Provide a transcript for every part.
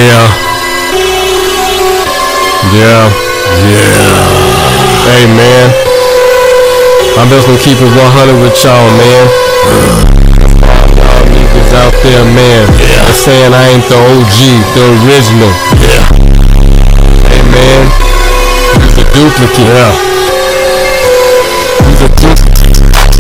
Yeah. Yeah. Yeah. Hey, man. I'm just gonna keep it 100 with y'all, man. All y'all niggas out there, man. Yeah. They're saying I ain't the OG, the original. Yeah. Hey, man. He's a duplicate. Yeah. He's a duplicate,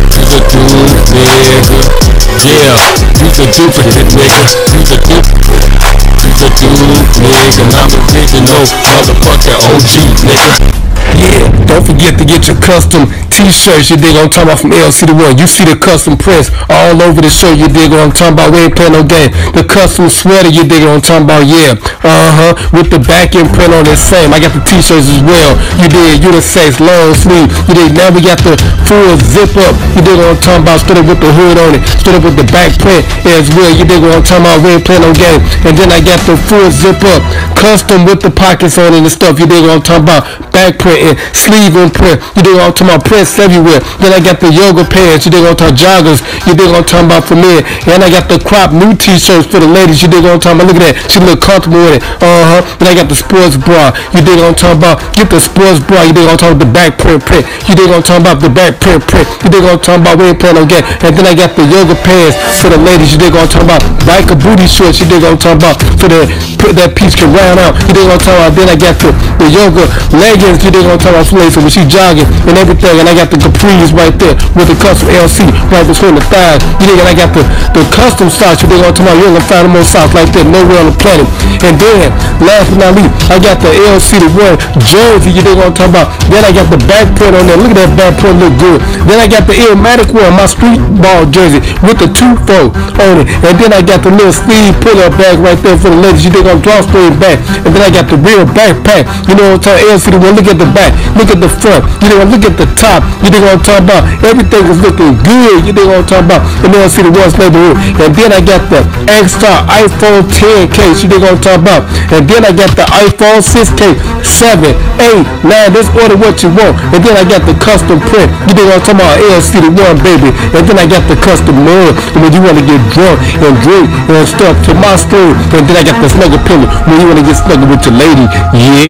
nigga. Yeah. He's a duplicate, nigga. He's a duplicate. He's a dude, nigga. I'm original, motherfucking OG, nigga. Yeah, don't forget to get your custom t-shirts, you dig what I'm talking about, from LC the One. You see the custom prints all over the shirt, you dig what I'm talking about, we ain't playing no game. The custom sweater, you dig what I'm talking about, yeah. With the back end print on the same. I got the t-shirts as well, you dig, unisex, long sleeve, you dig. Now we got the full zip up, you dig what I'm talking about, straight up with the hood on it, straight up with the back print as well, you dig what I'm talking about, we ain't playing no game. And then I got the full zip up, custom with the pockets on it and stuff, you dig what I'm talking about, back print and sleeve and print, you dig what I'm talking about, prints everywhere. Then I got the yoga pants, you dig what I'm talking about, joggers, you dig what I'm talking about, for men. And I got the crop new t-shirts for the ladies, you dig what I'm talking about, look at that, she look comfortable with it. Then I got the sports bra, you dig what I'm talking about, get the sports bra, you dig what I'm talking about, the back print, you dig what I'm talking about, the back print, you dig what I'm talking about, we ain't playing no game. And then I got the yoga pants for the ladies, you dig what I'm talking about, biker booty shorts, you dig what I'm talking about, for the, put that piece can round out, you dig what I'm talking about. Then I got the yoga leggings, you dig what I'm talking about, for ladies, so when she jogging and everything. And I got the capris right there with the custom LC right between the thighs, you dig. And I got the custom socks, you dig what I'm talking about, you ain't gonna find them more socks like that nowhere on the planet. And then last but not least, I got the LC the One jersey, you dig what I'm talking about. Then I got the back print on there, look at that back print, look good. Then I got the Illmatic one, my street ball jersey with the 2-4 on it. And then I got the little sleeve pull-up bag right there for the ladies, you dig, on drawstring bag. And then I got the real backpack, you know what I'm talking about, LC the One. Look at the back, look at the front, you know, look at the top, you dig what I'm talking about. Everything is looking good, you dig what I'm talking about, in LC the One's neighborhood. And then I got the X-Star iPhone 10 case, you dig what I'm talking about. And then I got the iPhone 6 case, 7, 8, 9, just order what you want. And then I got the custom print, you dig what I'm talking about, LC the One, baby. And then I got the custom mug, when you want to get drunk and drink and stuff to my story. And then I got the snuggle pillow, when you want to get snuggle with your lady, yeah.